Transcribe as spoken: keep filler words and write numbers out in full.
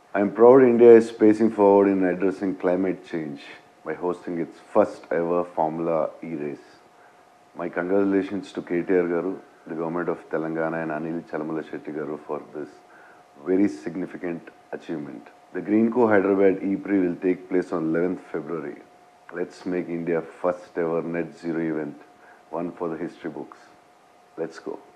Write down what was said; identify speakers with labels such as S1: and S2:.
S1: I'm proud India is pacing forward in addressing climate change by hosting its first ever Formula E race. My congratulations to K T R Garu, the government of Telangana and Anil Chalamala Shetty Garu for this very significant achievement. The Greenco Hyderabad E-Prix will take place on eleventh February. Let's make India first ever net zero event, one for the history books. Let's go.